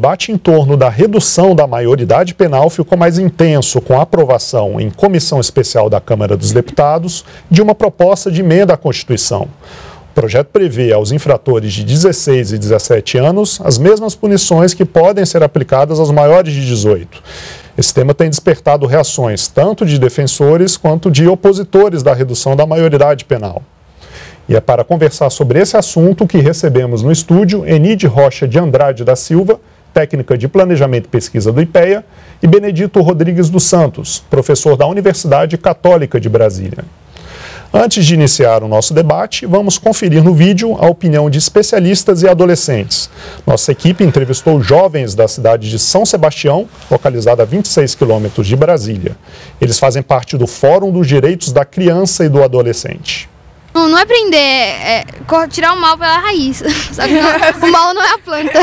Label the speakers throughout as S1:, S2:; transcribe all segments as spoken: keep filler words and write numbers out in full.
S1: debate em torno da redução da maioridade penal ficou mais intenso com a aprovação em comissão especial da Câmara dos Deputados de uma proposta de emenda à Constituição. O projeto prevê aos infratores de dezesseis e dezessete anos as mesmas punições que podem ser aplicadas aos maiores de dezoito. Esse tema tem despertado reações tanto de defensores quanto de opositores da redução da maioridade penal. E é para conversar sobre esse assunto que recebemos no estúdio Enide Rocha de Andrade da Silva, técnica de Planejamento e Pesquisa do IPEA, e Benedito Rodrigues dos Santos, professor da Universidade Católica de Brasília. Antes de iniciar o nosso debate, vamos conferir no vídeo a opinião de especialistas e adolescentes. Nossa equipe entrevistou jovens da cidade de São Sebastião, localizada a vinte e seis quilômetros de Brasília. Eles fazem parte do Fórum dos Direitos da Criança e do Adolescente.
S2: Não, não é prender, é tirar o mal pela raiz, sabe? Não, o mal não é a planta.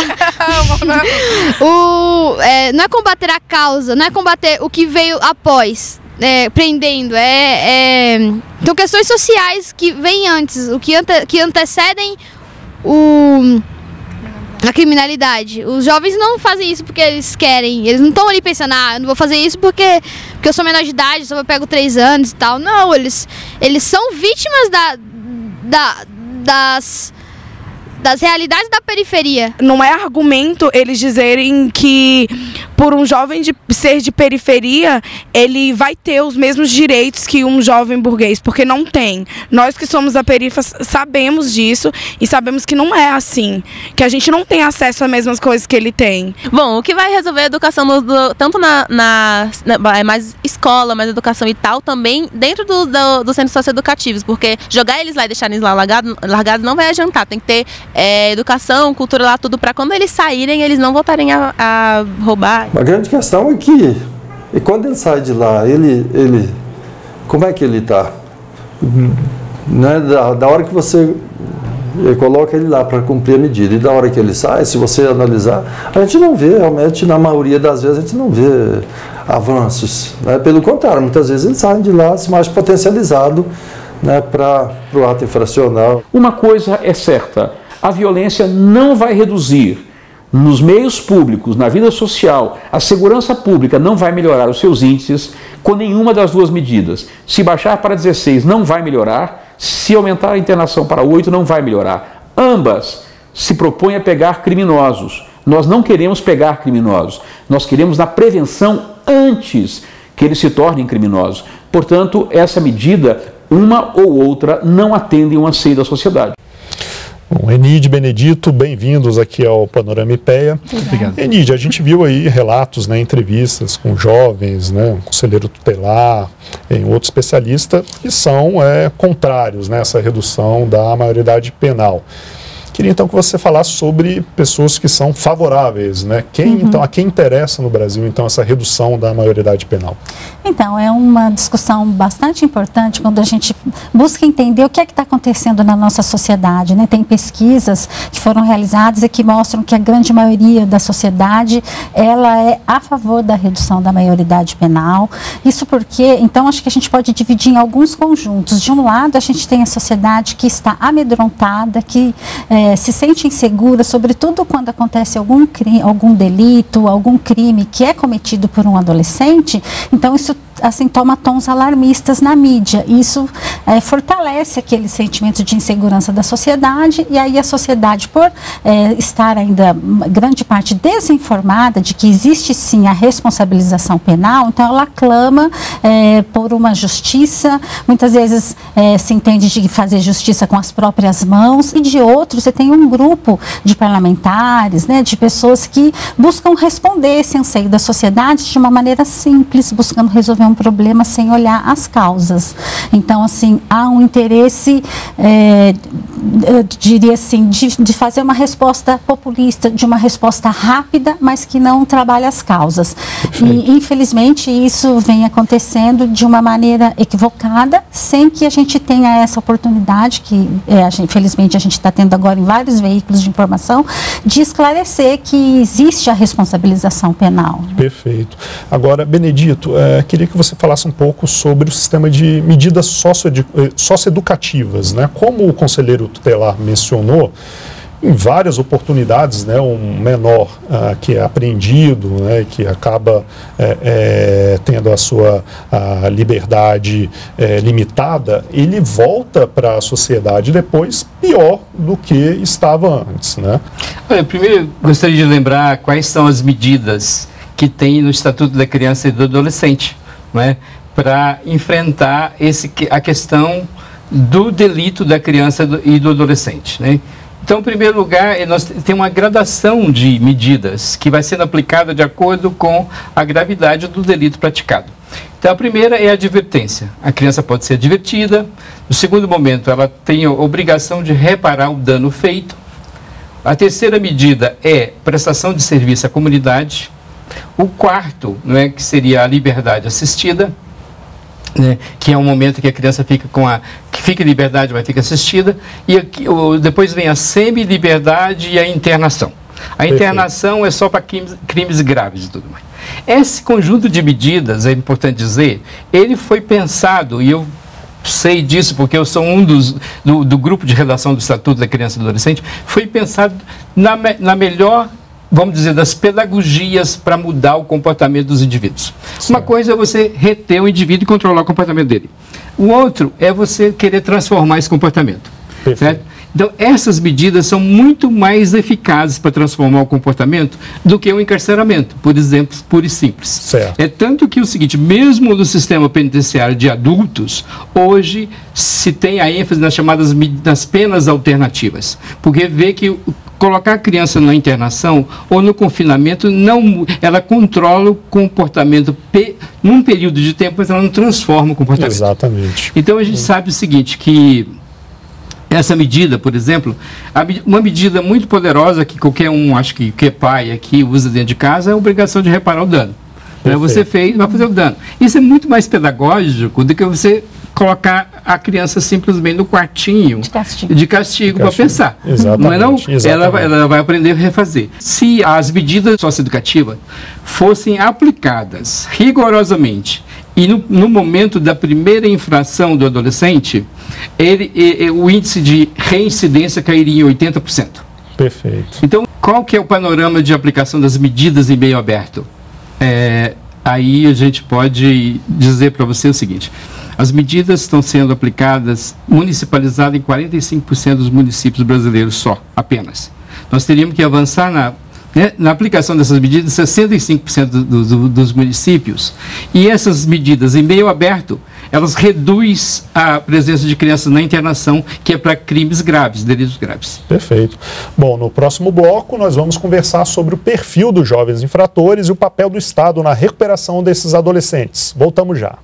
S2: o, é, não é combater a causa, não é combater o que veio após, é, prendendo. É, é, então, questões sociais que vêm antes, o que, ante, que antecedem o, a criminalidade. Os jovens não fazem isso porque eles querem, eles não estão ali pensando, ah, eu não vou fazer isso porque, porque eu sou menor de idade, só eu pego três anos e tal. Não, eles, eles são vítimas da, da, das, das realidades da periferia.
S3: Não é argumento eles dizerem que por um jovem de ser de periferia, ele vai ter os mesmos direitos que um jovem burguês, porque não tem. Nós que somos da periferia sabemos disso e sabemos que não é assim, que a gente não tem acesso às mesmas coisas que ele tem.
S4: Bom, o que vai resolver a educação, no, do, tanto na, na, na mais escola, mais educação e tal, também dentro do, do, dos centros socioeducativos, porque jogar eles lá e deixar eles lá largados largado não vai adiantar, tem que ter é, educação, cultura lá, tudo, para quando eles saírem, eles não voltarem a, a roubar.
S5: A grande questão é que, e quando ele sai de lá, ele, ele como é que ele está? Né? Da, da hora que você coloca ele lá para cumprir a medida e da hora que ele sai, se você analisar, a gente não vê, realmente, na maioria das vezes, a gente não vê avanços. Né? Pelo contrário, muitas vezes eles saem de lá mais potencializado, né, para o ato infracional.
S6: Uma coisa é certa, a violência não vai reduzir. Nos meios públicos, na vida social, a segurança pública não vai melhorar os seus índices com nenhuma das duas medidas. Se baixar para dezesseis, não vai melhorar. Se aumentar a internação para oito, não vai melhorar. Ambas se propõem a pegar criminosos. Nós não queremos pegar criminosos. Nós queremos na prevenção antes que eles se tornem criminosos. Portanto, essa medida, uma ou outra, não atendem um anseio da sociedade.
S1: Bom, Enide, Benedito, bem-vindos aqui ao Panorama IPEA.
S6: Obrigado.
S1: Enide, a gente viu aí relatos, né, entrevistas com jovens, né, um conselheiro tutelar, em outro especialista, que são é, contrários, né, essa redução da maioridade penal. Queria então que você falasse sobre pessoas que são favoráveis, né? Quem, uhum. então, a quem interessa no Brasil então essa redução da maioridade penal?
S7: Então, é uma discussão bastante importante quando a gente busca entender o que é que está acontecendo na nossa sociedade, né? Tem pesquisas que foram realizadas e que mostram que a grande maioria da sociedade, ela é a favor da redução da maioridade penal. Isso porque, então, acho que a gente pode dividir em alguns conjuntos. De um lado, a gente tem a sociedade que está amedrontada, que é, É, se sente insegura, sobretudo quando acontece algum, crime, algum delito, algum crime que é cometido por um adolescente. Então isso assim toma tons alarmistas na mídia. Isso é, fortalece aquele sentimento de insegurança da sociedade, e aí a sociedade, por é, estar ainda grande parte desinformada de que existe sim a responsabilização penal, então ela clama é, por uma justiça. Muitas vezes é, se entende de fazer justiça com as próprias mãos, e de outros você tem um grupo de parlamentares, né, de pessoas que buscam responder esse anseio da sociedade de uma maneira simples, buscando resolver um problema sem olhar as causas. Então, assim, há um interesse, é, eu diria assim, de, de fazer uma resposta populista, de uma resposta rápida, mas que não trabalha as causas. E, infelizmente, isso vem acontecendo de uma maneira equivocada, sem que a gente tenha essa oportunidade, que, é, a gente, infelizmente, a gente está tendo agora em vários veículos de informação, de esclarecer que existe a responsabilização penal.
S1: Perfeito. Agora, Benedito, é, queria que você falasse um pouco sobre o sistema de medidas socioeducativas, né? Como o conselheiro tutelar mencionou, em várias oportunidades, né, um menor ah, que é apreendido, né, que acaba é, é, tendo a sua a liberdade é, limitada, ele volta para a sociedade depois pior do que estava antes, né?
S8: Olha, primeiro gostaria de lembrar quais são as medidas que tem no Estatuto da Criança e do Adolescente, né, para enfrentar esse, a questão do delito da criança e do adolescente, né? Então, em primeiro lugar, nós temos uma gradação de medidas que vai sendo aplicada de acordo com a gravidade do delito praticado. Então, a primeira é a advertência. A criança pode ser advertida. No segundo momento, ela tem a obrigação de reparar o dano feito. A terceira medida é prestação de serviço à comunidade. O quarto, não é, que seria a liberdade assistida, né, que é um momento que a criança fica com a que fica em liberdade, mas fica assistida, e aqui, o, depois vem a semi-liberdade e a internação. A internação é só para crimes, crimes graves e tudo mais. Esse conjunto de medidas, é importante dizer, ele foi pensado, e eu sei disso porque eu sou um dos do, do grupo de redação do Estatuto da Criança e do Adolescente, foi pensado na, na melhor, vamos dizer, das pedagogias para mudar o comportamento dos indivíduos. Sim. Uma coisa é você reter o indivíduo e controlar o comportamento dele. O outro é você querer transformar esse comportamento. Certo? Então, essas medidas são muito mais eficazes para transformar o comportamento do que o encarceramento, por exemplo, puro e simples.
S1: Certo.
S8: É tanto que o seguinte, mesmo no sistema penitenciário de adultos, hoje se tem a ênfase nas chamadas nas penas alternativas, porque vê que colocar a criança na internação ou no confinamento, não, ela controla o comportamento pe, num período de tempo, mas ela não transforma o comportamento.
S1: Exatamente.
S8: Então, a gente hum. sabe o seguinte, que essa medida, por exemplo, a, uma medida muito poderosa que qualquer um, acho que, que é pai aqui, usa dentro de casa, é a obrigação de reparar o dano. Né? Você fez, vai fazer o dano. Isso é muito mais pedagógico do que você colocar a criança simplesmente no quartinho de castigo, de castigo, para pensar.
S1: Exatamente.
S8: Não é não?
S1: Exatamente.
S8: Ela, vai, ela vai aprender a refazer. Se as medidas socioeducativas fossem aplicadas rigorosamente e no, no momento da primeira infração do adolescente, ele, ele, o índice de reincidência cairia em oitenta por cento.
S1: Perfeito.
S8: Então, qual que é o panorama de aplicação das medidas em meio aberto? É, aí a gente pode dizer para você o seguinte: as medidas estão sendo aplicadas, municipalizadas em quarenta e cinco por cento dos municípios brasileiros só, apenas. Nós teríamos que avançar na, né, na aplicação dessas medidas em sessenta e cinco por cento do, do, dos municípios. E essas medidas em meio aberto, elas reduzem a presença de crianças na internação, que é para crimes graves, delitos graves.
S1: Perfeito. Bom, no próximo bloco nós vamos conversar sobre o perfil dos jovens infratores e o papel do Estado na recuperação desses adolescentes. Voltamos já.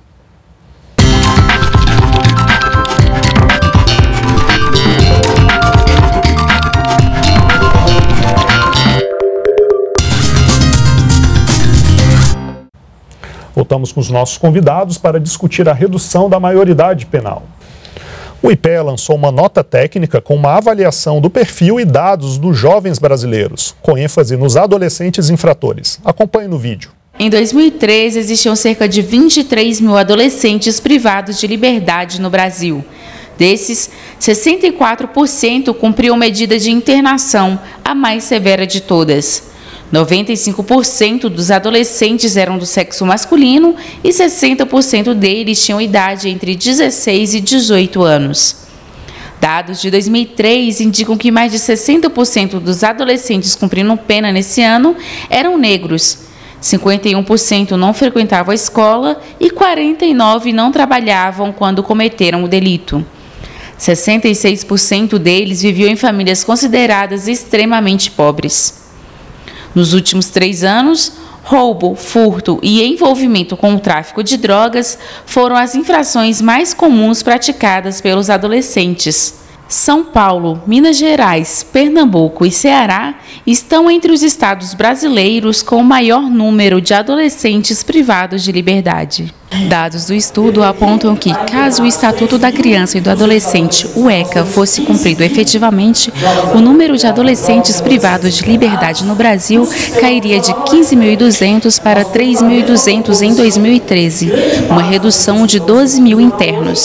S1: Voltamos com os nossos convidados para discutir a redução da maioridade penal. O I P E A lançou uma nota técnica com uma avaliação do perfil e dados dos jovens brasileiros, com ênfase nos adolescentes infratores. Acompanhe no vídeo.
S9: Em dois mil e treze, existiam cerca de vinte e três mil adolescentes privados de liberdade no Brasil. Desses, sessenta e quatro por cento cumpriam medida de internação, a mais severa de todas. noventa e cinco por cento dos adolescentes eram do sexo masculino e sessenta por cento deles tinham idade entre dezesseis e dezoito anos. Dados de dois mil e três indicam que mais de sessenta por cento dos adolescentes cumprindo pena nesse ano eram negros. cinquenta e um por cento não frequentavam a escola e quarenta e nove por cento não trabalhavam quando cometeram o delito. sessenta e seis por cento deles viviam em famílias consideradas extremamente pobres. Nos últimos três anos, roubo, furto e envolvimento com o tráfico de drogas foram as infrações mais comuns praticadas pelos adolescentes. São Paulo, Minas Gerais, Pernambuco e Ceará estão entre os estados brasileiros com o maior número de adolescentes privados de liberdade. Dados do estudo apontam que, caso o Estatuto da Criança e do Adolescente, o ECA, fosse cumprido efetivamente, o número de adolescentes privados de liberdade no Brasil cairia de quinze mil e duzentos para três mil e duzentos em dois mil e treze, uma redução de doze mil internos.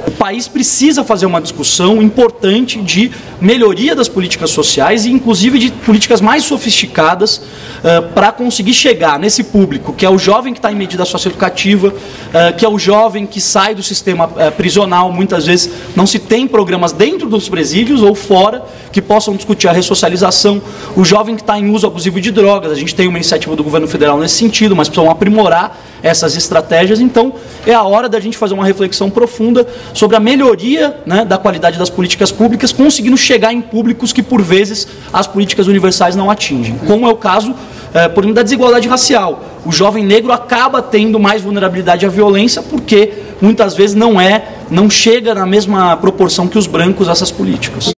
S10: o país precisa fazer uma discussão importante de melhoria das políticas sociais e inclusive de políticas mais sofisticadas uh, para conseguir chegar nesse público, que é o jovem que está em medida socioeducativa, uh, que é o jovem que sai do sistema uh, prisional. Muitas vezes não se tem programas dentro dos presídios ou fora que possam discutir a ressocialização, o jovem que está em uso abusivo de drogas. A gente tem uma iniciativa do governo federal nesse sentido, mas precisam aprimorar essas estratégias. Então é a hora da gente fazer uma reflexão profunda sobre a melhoria, né, da qualidade das políticas públicas, conseguindo chegar em públicos que por vezes as políticas universais não atingem, como é o caso, é, por exemplo, da desigualdade racial. O jovem negro acaba tendo mais vulnerabilidade à violência porque muitas vezes não é, não chega na mesma proporção que os brancos a essas políticas.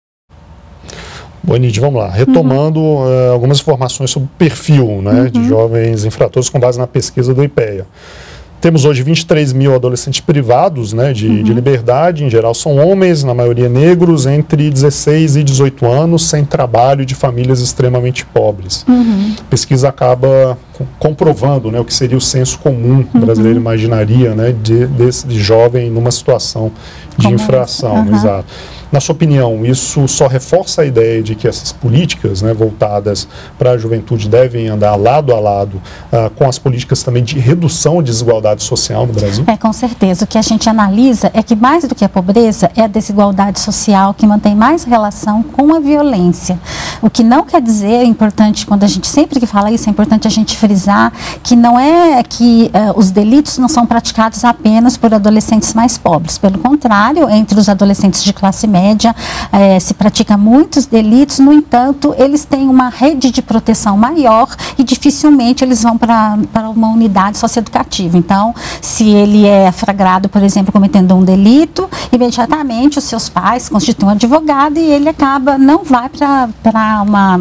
S1: Bonide, vamos lá. Retomando uhum. uh, algumas informações sobre o perfil, né, uhum. de jovens infratores com base na pesquisa do IPEA. Temos hoje vinte e três mil adolescentes privados, né, de, uhum. de liberdade, em geral são homens, na maioria negros, entre dezesseis e dezoito anos, sem trabalho, de famílias extremamente pobres. Uhum. A pesquisa acaba comprovando, né, o que seria o senso comum uhum. brasileiro imaginaria, né, de, de, de jovem numa situação de Como infração. Uhum. Exato. Na sua opinião, isso só reforça a ideia de que essas políticas, né, voltadas para a juventude devem andar lado a lado uh, com as políticas também de redução de desigualdade social no Brasil?
S7: É, com certeza. O que a gente analisa é que mais do que a pobreza é a desigualdade social que mantém mais relação com a violência. O que não quer dizer, é importante, quando a gente sempre que fala isso, é importante a gente frisar que não é que uh, os delitos não são praticados apenas por adolescentes mais pobres. Pelo contrário, entre os adolescentes de classe média, média, eh, se pratica muitos delitos, no entanto, eles têm uma rede de proteção maior e dificilmente eles vão para uma unidade socioeducativa. Então, se ele é flagrado, por exemplo, cometendo um delito, imediatamente os seus pais constituem um advogado e ele acaba, não vai para uma...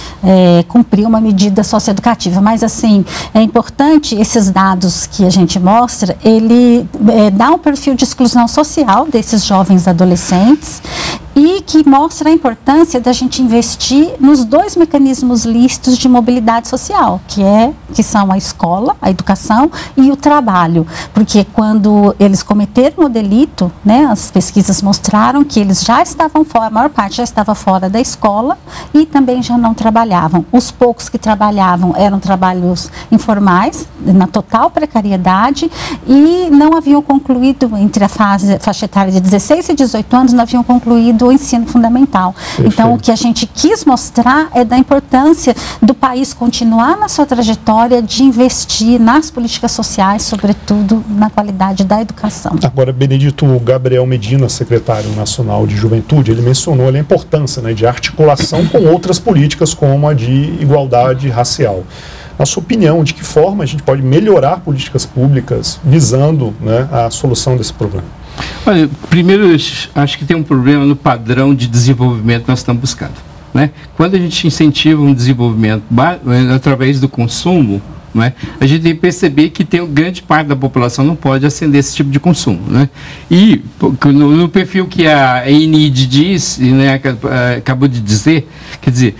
S7: É, cumprir uma medida socioeducativa. Mas, assim, é importante esses dados que a gente mostra, ele é, dá um perfil de exclusão social desses jovens adolescentes e que mostra a importância da gente investir nos dois mecanismos lícitos de mobilidade social, que, é, que são a escola, a educação e o trabalho. Porque quando eles cometeram o delito, né, as pesquisas mostraram que eles já estavam fora, a maior parte já estava fora da escola e também já não trabalhavam. Os poucos que trabalhavam eram trabalhos informais, na total precariedade, e não haviam concluído, entre a fase, faixa etária de dezesseis e dezoito anos, não haviam concluído o ensino fundamental. Perfeito. Então, o que a gente quis mostrar é da importância do país continuar na sua trajetória de investir nas políticas sociais, sobretudo na qualidade da educação.
S1: Agora, Benedito Gabriel Medina, secretário nacional de Juventude, ele mencionou ali a importância, né, de articulação com outras políticas, como a de igualdade racial. Na sua opinião, de que forma a gente pode melhorar políticas públicas visando, né, a solução desse problema?
S8: Olha, primeiro, acho que tem um problema no padrão de desenvolvimento que nós estamos buscando, né? Quando a gente incentiva um desenvolvimento através do consumo, né, a gente tem que perceber que tem grande parte da população não pode acender esse tipo de consumo, né? E no, no perfil que a E N I D diz, né, acabou de dizer, quer dizer,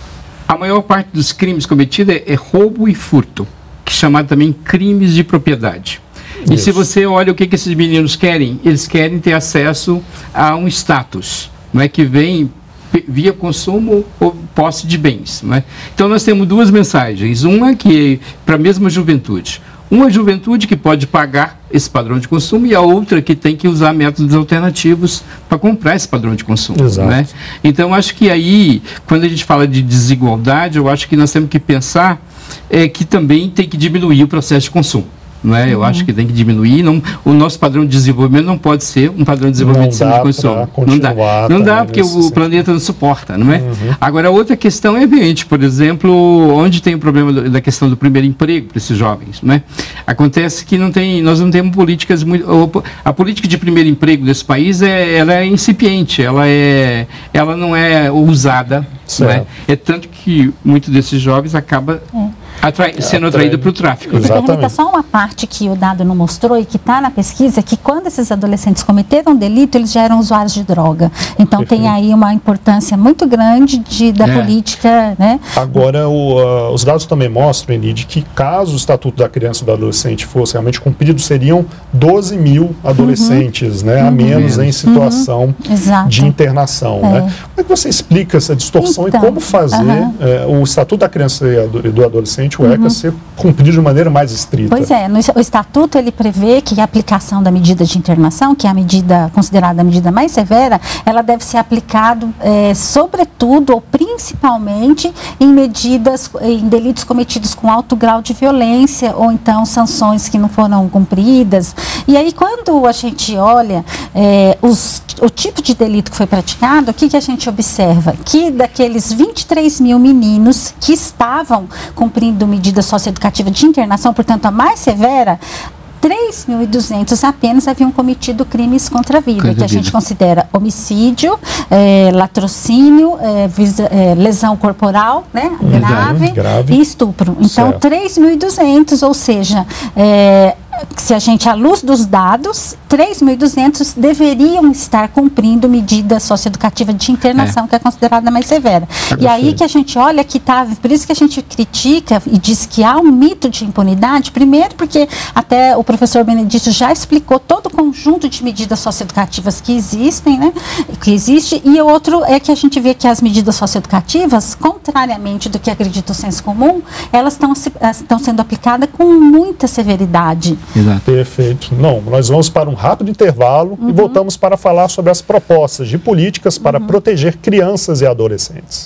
S8: a maior parte dos crimes cometidos é, é roubo e furto, que é chamado também crimes de propriedade. E Isso. se você olha o que, que esses meninos querem, eles querem ter acesso a um status, não é, que vem via consumo ou posse de bens. Não é? Então nós temos duas mensagens, uma que é para a mesma juventude. Uma juventude que pode pagar esse padrão de consumo e a outra que tem que usar métodos alternativos para comprar esse padrão de consumo. Exato. Né? Então, acho que aí, quando a gente fala de desigualdade, eu acho que nós temos que pensar é, que também tem que diminuir o processo de consumo. Não é? Eu uhum. acho que tem que diminuir. Não, o nosso padrão de desenvolvimento não pode ser um padrão de desenvolvimento de cima de consumo. Não dá, não dá porque o planeta não suporta, não é? Uhum. Agora, outra questão é evidente, por exemplo, onde tem o problema do, da questão do primeiro emprego para esses jovens, não é? Acontece que não tem, nós não temos políticas muito. A política de primeiro emprego desse país é, ela é incipiente, ela, é, ela não é usada, não é? É tanto que muitos desses jovens acabam. É. Atrai, sendo atraído para o tráfico.
S7: Exatamente. Só uma parte que o dado não mostrou e que está na pesquisa, que quando esses adolescentes cometeram delito, eles já eram usuários de droga. Então Perfeito. Tem aí uma importância muito grande de, da é. política, né?
S1: Agora, o, uh, os dados também mostram, Enide, que caso o Estatuto da Criança e do Adolescente fosse realmente cumprido, seriam doze mil adolescentes, uhum. né, a uhum. menos em situação uhum. de internação. É. Né? Como é que você explica essa distorção então, e como fazer uhum. é, o Estatuto da Criança e do Adolescente, o ECA, uhum. ser cumprido de maneira mais estrita?
S7: Pois é, no, o Estatuto ele prevê que a aplicação da medida de internação, que é a medida considerada a medida mais severa, ela deve ser aplicada é, sobretudo ou principalmente em medidas, em delitos cometidos com alto grau de violência ou então sanções que não foram cumpridas. E aí quando a gente olha é, os, o tipo de delito que foi praticado, o que, que a gente observa? Que daqueles vinte e três mil meninos que estavam cumprindo medida socioeducativa de internação, portanto a mais severa, três mil e duzentos apenas haviam cometido crimes contra a vida, contra que a vida. gente considera homicídio, é, latrocínio, é, visa, é, lesão corporal, né, grave, grave e estupro. Então, certo. três mil e duzentos, ou seja, é, se a gente, à luz dos dados, três mil e duzentos deveriam estar cumprindo medida socioeducativa de internação, é. que é considerada mais severa. É e aí que a gente olha que tá, por isso que a gente critica e diz que há um mito de impunidade, primeiro porque até o professor Benedito já explicou todo o conjunto de medidas socioeducativas que existem, né, que existe, e outro é que a gente vê que as medidas socioeducativas, contrariamente do que acredita o senso comum, elas estão sendo aplicadas com muita severidade.
S1: Exato. Perfeito. Não, nós vamos para um rápido intervalo uhum. e voltamos para falar sobre as propostas de políticas para uhum. proteger crianças e adolescentes.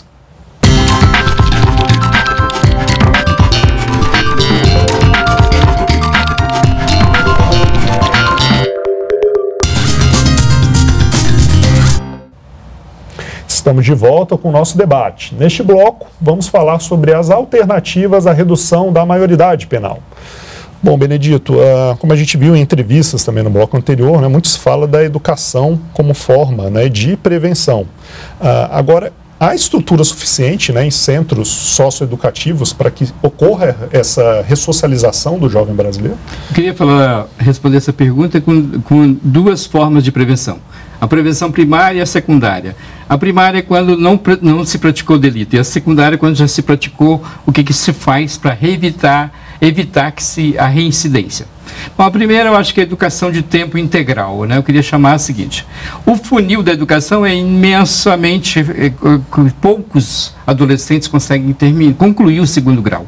S1: Estamos de volta com o nosso debate. Neste bloco, vamos falar sobre as alternativas à redução da maioridade penal. Bom, Benedito, uh, como a gente viu em entrevistas também no bloco anterior, né, muitos falam da educação como forma, né, de prevenção. Uh, agora, há estrutura suficiente, né, em centros socioeducativos para que ocorra essa ressocialização do jovem brasileiro?
S8: Eu queria falar, responder essa pergunta com, com duas formas de prevenção. A prevenção primária e a secundária. A primária é quando não, não se praticou delito, e a secundária é quando já se praticou, o que, que se faz para evitar, evitar que se, a reincidência. Bom, a primeira eu acho que é a educação de tempo integral, né? Eu queria chamar a seguinte: o funil da educação é imensamente, é, é, poucos adolescentes conseguem terminar, concluir o segundo grau.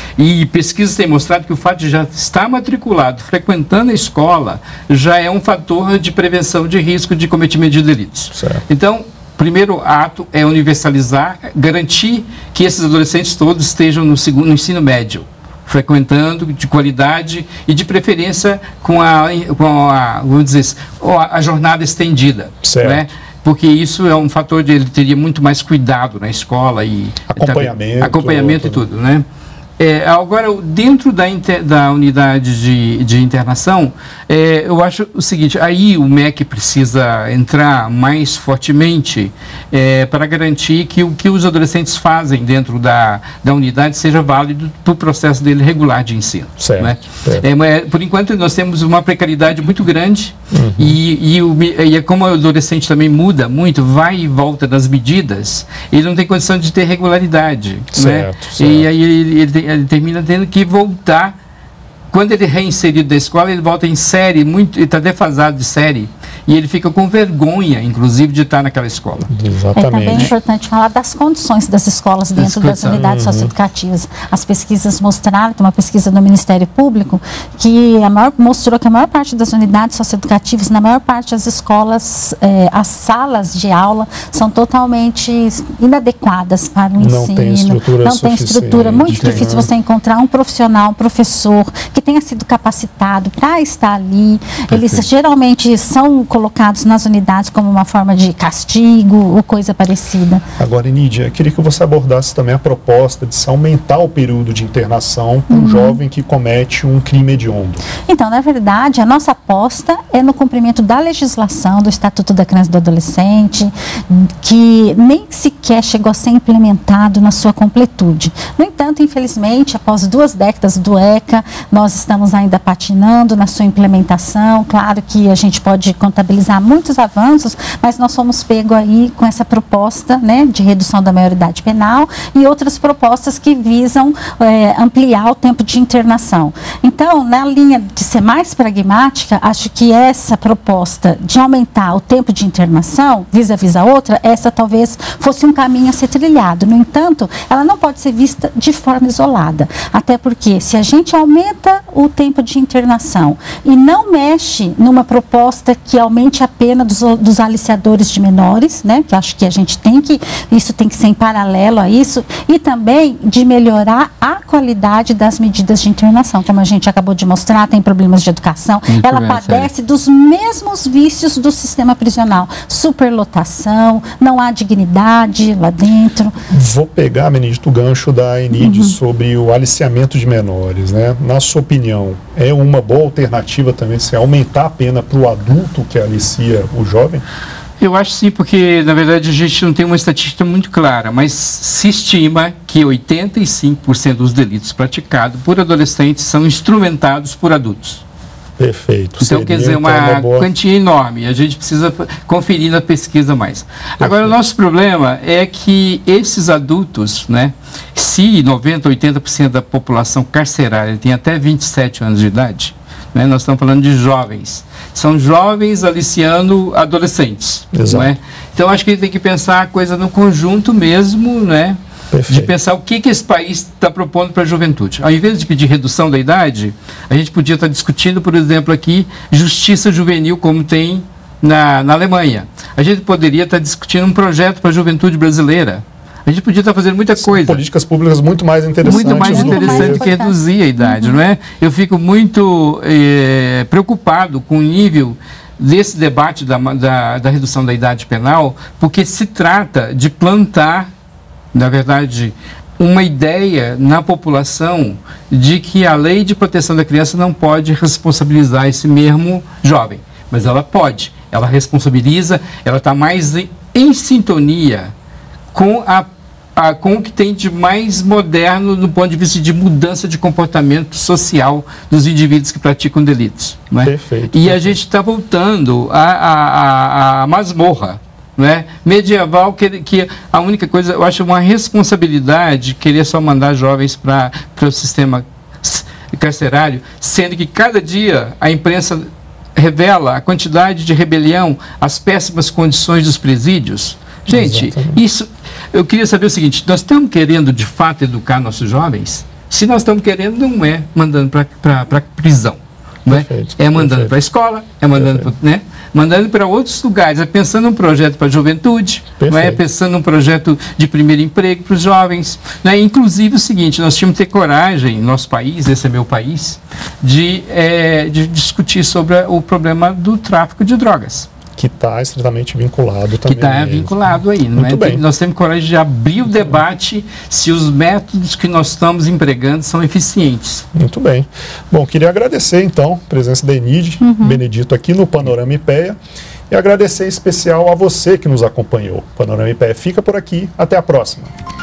S8: E pesquisas têm mostrado que o fato de já estar matriculado, frequentando a escola, já é um fator de prevenção de risco de cometimento de delitos. Certo. Então, o primeiro ato é universalizar, garantir que esses adolescentes todos estejam no, segundo, no ensino médio, frequentando de qualidade e de preferência com a, com a, vamos dizer, a, a jornada estendida. Certo. Né? Porque isso é um fator de ele teria muito mais cuidado na escola e
S1: acompanhamento,
S8: tá, acompanhamento e tudo, né? É, agora, dentro da, inter, da unidade de, de internação, é, eu acho o seguinte, aí o M E C precisa entrar mais fortemente é, para garantir que o que os adolescentes fazem dentro da, da unidade seja válido para o processo dele regular de ensino. Certo, né? Certo. É, mas, por enquanto, nós temos uma precariedade muito grande uhum. e, e, o, e como o adolescente também muda muito, vai e volta das medidas, ele não tem condição de ter regularidade. Certo, né? Certo. E aí ele, ele tem ele termina tendo que voltar. Quando ele é reinserido da escola, ele volta em série, muito, ele está defasado de série, e ele fica com vergonha, inclusive, de estar naquela escola.
S7: Exatamente. É também importante falar das condições das escolas dentro das, das unidades uhum. socioeducativas. As pesquisas mostraram, tem uma pesquisa do Ministério Público, que a maior, mostrou que a maior parte das unidades socioeducativas, na maior parte das escolas, eh, as salas de aula são totalmente inadequadas para o
S1: não
S7: ensino.
S1: Tem estrutura
S7: não tem estrutura. Muito
S1: tem,
S7: difícil
S1: né?
S7: você encontrar um profissional, um professor, que tenha sido capacitado para estar ali. Perfeito. Eles geralmente são colocados colocados nas unidades como uma forma de castigo ou coisa parecida.
S1: Agora, Enídia, eu queria que você abordasse também a proposta de se aumentar o período de internação para um uhum. jovem que comete um crime hediondo.
S7: Então, na verdade, a nossa aposta é no cumprimento da legislação do Estatuto da Criança e do Adolescente, que nem sequer chegou a ser implementado na sua completude. No entanto, infelizmente, após duas décadas do ECA, nós estamos ainda patinando na sua implementação. Claro que a gente pode contabilizar muitos avanços, mas nós fomos pego aí com essa proposta, né, de redução da maioridade penal e outras propostas que visam é, ampliar o tempo de internação. Então, na linha de ser mais pragmática, acho que essa proposta de aumentar o tempo de internação, vis-à-vis a outra, essa talvez fosse um caminho a ser trilhado. No entanto, ela não pode ser vista de forma isolada, até porque se a gente aumenta o tempo de internação e não mexe numa proposta que aumente a pena dos, dos aliciadores de menores, né, que acho que a gente tem que, isso tem que ser em paralelo a isso, e também de melhorar a qualidade das medidas de internação, como a gente acabou de mostrar, tem problemas de educação, muito ela bem, padece sério. dos mesmos vícios do sistema prisional, superlotação, não há dignidade lá dentro.
S1: Vou pegar, Benedito, o gancho da Enídia uhum. sobre o aliciamento de menores, né? Na sua opinião, é uma boa alternativa também se aumentar a pena para o adulto que alicia o jovem?
S8: Eu acho sim, porque na verdade a gente não tem uma estatística muito clara, mas se estima que oitenta e cinco por cento dos delitos praticados por adolescentes são instrumentados por adultos.
S1: Perfeito.
S8: Então,
S1: Seria,
S8: quer dizer, uma,
S1: então, uma boa...
S8: quantia enorme. A gente precisa conferir na pesquisa mais. Perfeito. Agora, o nosso problema é que esses adultos, né, se noventa, oitenta por cento da população carcerária tem até vinte e sete anos de idade, né, nós estamos falando de jovens. São jovens aliciando adolescentes. Não é? Então, acho que a gente tem que pensar a coisa no conjunto mesmo, né? Perfeito. De pensar o que, que esse país está propondo para a juventude. Ao invés de pedir redução da idade, a gente podia estar discutindo, por exemplo, aqui, justiça juvenil, como tem na, na Alemanha. A gente poderia estar discutindo um projeto para a juventude brasileira. A gente podia estar fazendo muita
S1: São
S8: coisa.
S1: políticas públicas muito mais interessantes.
S8: Muito mais interessante do que reduzir a idade, uhum. não é? Eu fico muito eh, preocupado com o nível desse debate da, da, da redução da idade penal, porque se trata de plantar, na verdade, uma ideia na população de que a lei de proteção da criança não pode responsabilizar esse mesmo jovem, mas ela pode, ela responsabiliza, ela está mais em, em sintonia com, a, a, com o que tem de mais moderno do ponto de vista de mudança de comportamento social dos indivíduos que praticam delitos. Não é?
S1: Perfeito.
S8: E
S1: perfeito.
S8: a gente está voltando à, à, à masmorra. Né? Medieval, que, que a única coisa, eu acho uma responsabilidade querer só mandar jovens para o sistema carcerário, sendo que cada dia a imprensa revela a quantidade de rebelião, as péssimas condições dos presídios. Gente, exatamente. Isso, eu queria saber o seguinte, nós estamos querendo de fato educar nossos jovens? Se nós estamos querendo, não é mandando para a prisão. Não é? Perfeito, é mandando para a escola, é mandando, né? mandando para outros lugares, é pensando num projeto para a juventude, não é? Pensando num projeto de primeiro emprego para os jovens. Né? Inclusive o seguinte, nós tínhamos que ter coragem, no nosso país, esse é meu país, de, é, de discutir sobre o problema do tráfico de drogas.
S1: Que está estritamente vinculado também.
S8: Que está vinculado aí. Não
S1: Muito
S8: é?
S1: bem.
S8: Nós temos coragem de abrir o
S1: Muito
S8: debate bem. Se os métodos que nós estamos empregando são eficientes.
S1: Muito bem. Bom, queria agradecer então a presença da Enídia, uhum. Benedito aqui no Panorama I P E A e agradecer em especial a você que nos acompanhou. O Panorama I P E A fica por aqui. Até a próxima.